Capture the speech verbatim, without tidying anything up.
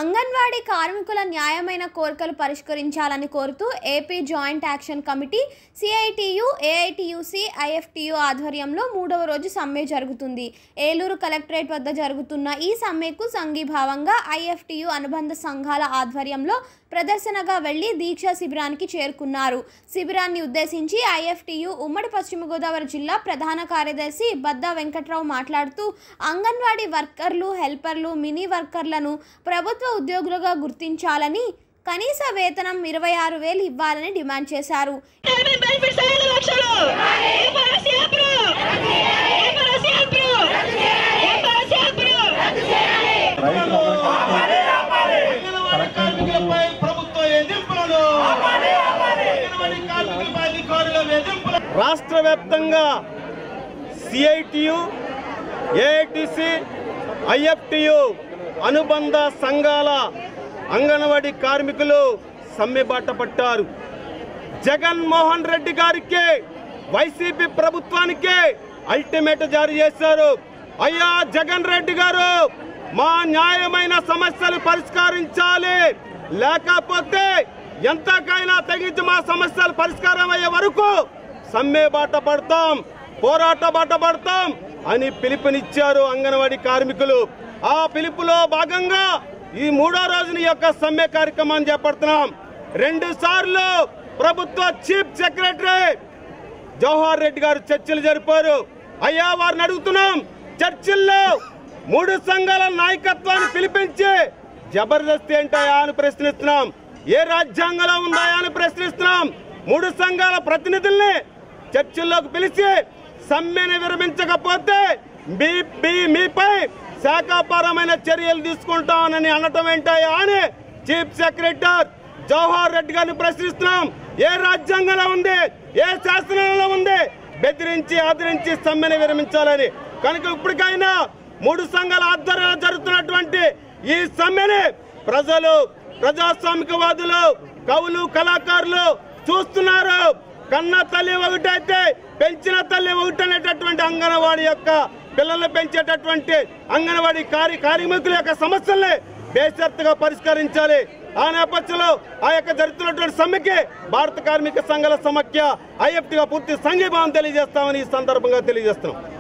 అంగన్వాడీ కార్మికుల న్యాయమైన కోరికలు పరిష్కరించాలని కోరుతూ AP joint action committee CITU, AITUC, IFTU ఆధ్వర్యంలో మూడవ రోజు సమ్మె జరుగుతుంది. ఏలూరు కలెక్టరేట్ వద్ద జరుగుతున్న ఈ సమ్మెకు సంఘీభావంగా ఐఎఫ్టియు అనుబంధ సంఘాల ఆధ్వర్యంలో ప్రదర్శనగా వెళ్లి దీక్షా శిబిరానికి చేరుకున్నారు. శిబిరాన్ని ఉద్దేశించి ఐఎఫ్టియు ఉమ్మడి పశ్చిమ గోదావరి జిల్లా ప్రధాన కార్యదర్శి బద్దా వెంకట్రావు మాట్లాడుతూ అంగన్వాడీ వర్కర్లు, హెల్పర్లు, మినీ వర్కర్లను ప్రభుత్వ ఉద్యోగులుగా గుర్తించాలని, కనీస వేతనం ఇరవై ఆరు వేలు ఇవ్వాలని డిమాండ్ చేశారు. రాష్ట్ర వ్యాప్తంగా సిఐటియు, ఏఐటిసి, ఐఎఫ్టియు అనుబంధ సంఘాల అంగన్వాడీ కార్మికులు సమ్మె బాట పట్టారు. జగన్మోహన్ రెడ్డి గారికి, వైసీపీ ప్రభుత్వానికి అల్టిమేట్ జారీ చేశారు. అయ్యా జగన్ రెడ్డి గారు, మా న్యాయమైన సమస్యలు పరిష్కరించాలి, లేకపోతే ఎంతకైనా తెగించి మా సమస్యలు పరిష్కారం అయ్యే వరకు సమ్మె బాట పడతాం, పోరాట బాట పడతాం అని పిలుపునిచ్చారు అంగన్వాడీ కార్మికులు. ఆ పిలుపులో భాగంగా ఈ మూడో రోజున యొక్క సమ్మె కార్యక్రమాన్ని చేపడుతున్నాం. రెండు సార్లు ప్రభుత్వ చీఫ్ సెక్రటరీ జవహర్ రెడ్డి గారు చర్చలు జరిపారు. అయ్యా వారిని అడుగుతున్నాం, చర్చల్లో మూడు సంఘాల నాయకత్వాన్ని పిలిపించి జబర్దస్తి ఏంటాయా అని ప్రశ్నిస్తున్నాం. ఏ రాజ్యాంగంలో ఉందాయా అని ప్రశ్నిస్తున్నాం. మూడు సంఘాల ప్రతినిధుల్ని చర్చల్లోకి పిలిచి సమ్మెను విరమించకపోతే మీ మీపై శాఖాపరమైన చర్యలు తీసుకుంటామని అనటం ఏంటాయా అని చీఫ్ సెక్రటరీ జవహర్ రెడ్డి గారిని ప్రశ్నిస్తున్నాం. ఏ రాజ్యాంగంలో ఉంది, ఏ శాసనంలో ఉంది బెదిరించి ఆదరించి సమ్మెను విరమించాలని? కనుక ఇప్పటికైనా మూడు సంఘాల ఆధ్వర్యంలో జరుగుతున్నటువంటి ఈ సమ్మెని ప్రజలు, ప్రజాస్వామికవాదులు, కవులు, కళాకారులు చూస్తున్నారు. కన్న తల్లి ఒకటైతే పెంచిన తల్లి ఒకటనేటటువంటి అంగన్వాడీ యొక్క పిల్లల్ని పెంచేటటువంటి అంగన్వాడీ కార్య కార్మికుల యొక్క సమస్యల్ని బేషరతుగా పరిష్కరించాలి. ఆ నేపథ్యంలో ఆ యొక్క జరుగుతున్నటువంటి సమ్మెకి భారత కార్మిక సంఘాల సమాఖ్య ఐఎఫ్టీగా పూర్తి సంఘీభావం తెలియజేస్తామని ఈ సందర్భంగా తెలియజేస్తున్నాం.